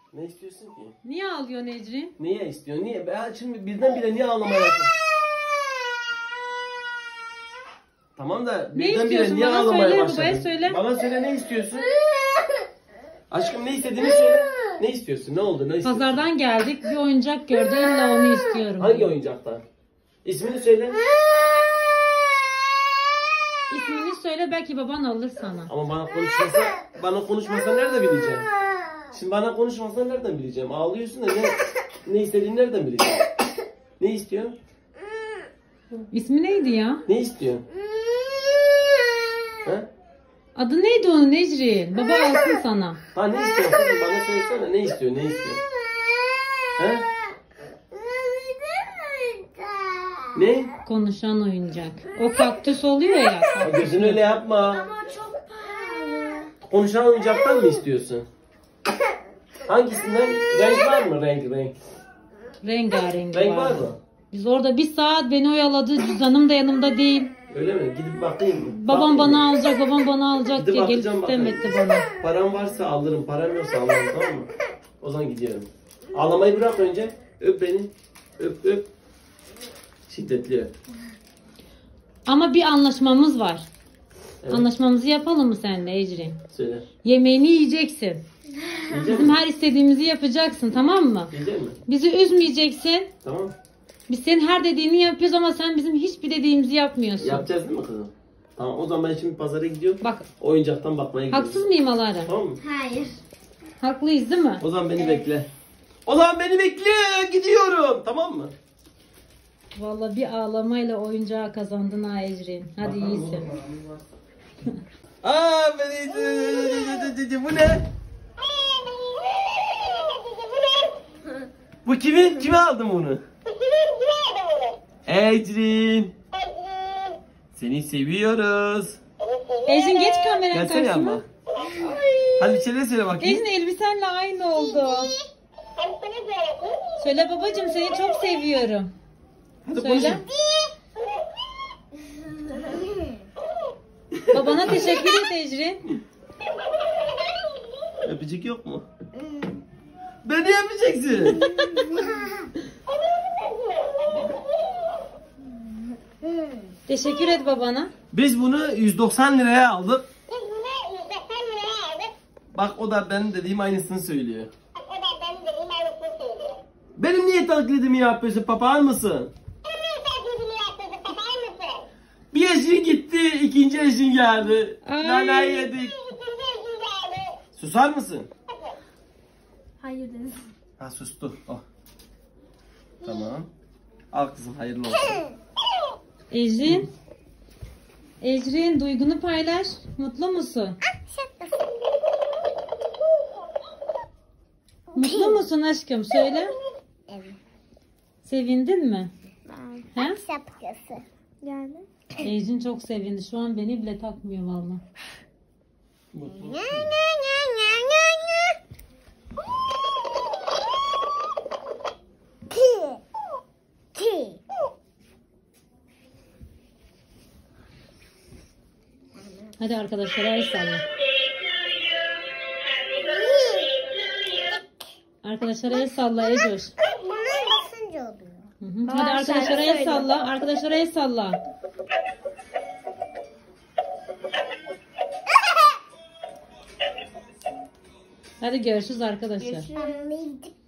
Ne istiyorsun ki? Niye ağlıyorsun Ecrin? Niye istiyorsun? Niye? Ben şimdi birdenbire niye ağlamaya başladın? Tamam da Ne birdenbire istiyorsun? niye Bana ağlamaya söyle, başladın? babaya söyle. Bana söyle, ne istiyorsun? Aşkım, ne istediğini söyle. Ne istiyorsun? Ne oldu? Ne istiyorsun? Pazardan geldik, bir oyuncak gördü, illa onu istiyorum. Hangi oyuncaktan? İsmini söyle. İsmini söyle, belki baban alır sana. Ama bana konuşmasa nerede bileceğim? Şimdi bana konuşmasa nereden bileceğim? Ağlıyorsun da ne istediğini nereden bileceğim? Ne istiyorsun? İsmi neydi ya? Ne istiyorsun? Ha? Adı neydi onun Ecrin? Baba alsın sana. Ha, ne istiyorsun kızım? Bana söylesene. Ne istiyorsun? Ne istiyorsun? Ha? Ne? Konuşan oyuncak. O kaktüs oluyor ya. Ha, gözünü öyle yapma. Ama çok pahalı. Konuşan oyuncaktan mı istiyorsun? Hangisinden? Renk var mı? Renk. Rengarenk Renk var var. mı? Biz orada bir saat beni oyaladı. Cüzdanım da yanımda değil. Öyle mi? Gidip bakayım mı? Babam Bakayım bana mı? alacak, babam bana alacak Gidip diye gelip bakacağım, istemetti bakayım. bana. Param varsa alırım. Param yoksa almam, tamam mı? O zaman gidiyorum. Ağlamayı bırak önce. Öp beni. Öp. Şiddetli öp. Ama bir anlaşmamız var. Evet. Anlaşmamızı yapalım mı seninle Ecrin? Söyle. Yemeğini yiyeceksin. Yiyecek Bizim misin? her istediğimizi yapacaksın, tamam mı? Yiyecek mi? Bizi üzmeyeceksin. Tamam. Biz senin her dediğini yapıyoruz ama sen bizim hiçbir dediğimizi yapmıyorsun. Yapacağız değil mi kızım? Tamam, o zaman ben şimdi pazara gidiyorum. Bak, Oyuncaktan bakmaya gidiyorum. haksız mıyım Alara? Tamam mı? Hayır. Haklıyız değil mi? O zaman beni bekle. O zaman beni bekle. Gidiyorum. Tamam mı? Vallahi bir ağlamayla oyuncağı kazandın ha Ecrin. Hadi iyisin. Aa, bu ne? Bu kimin? Kime aldın bunu? Ecrin. Seni seviyoruz. Ecrin geç kameranın Gelsene karşıma. ama. Hadi bir şeyler söyle bakayım. Ecrin elbisenle aynı oldu. Söyle babacığım, seni çok seviyorum. Hadi Söyle. konuşun. Babana teşekkür et Ecrin. Öpücük yok mu? Beni öpeceksin. Teşekkür et babana. Biz bunu 190 liraya aldık. Bak, o da benim dediğim aynısını söylüyor. Benim niye taklidimi yapıyorsun? Papağan mısın? Bir eşin gitti, ikinci eşin geldi. Ay. Nane yedik. Susar mısın? Hayır dedim. Ha, sustu. Oh. Tamam. Al kızım, hayırlı olsun. Ecrin. Ecrin, duygunu paylaş. Mutlu musun? Mutlu musun aşkım? Söyle. Evet. Sevindin mi? He? Şapkası. Yani. Ecrin çok sevindi. Şu an beni bile takmıyor valla. Mutlu. Hadi arkadaşlar, el salla. Arkadaşlar el salla Ecoş. Bunlar basınca oluyor. Hadi arkadaşlara el salla. Arkadaşlara el salla. Hadi görüşürüz arkadaşlar. Görüşürüz.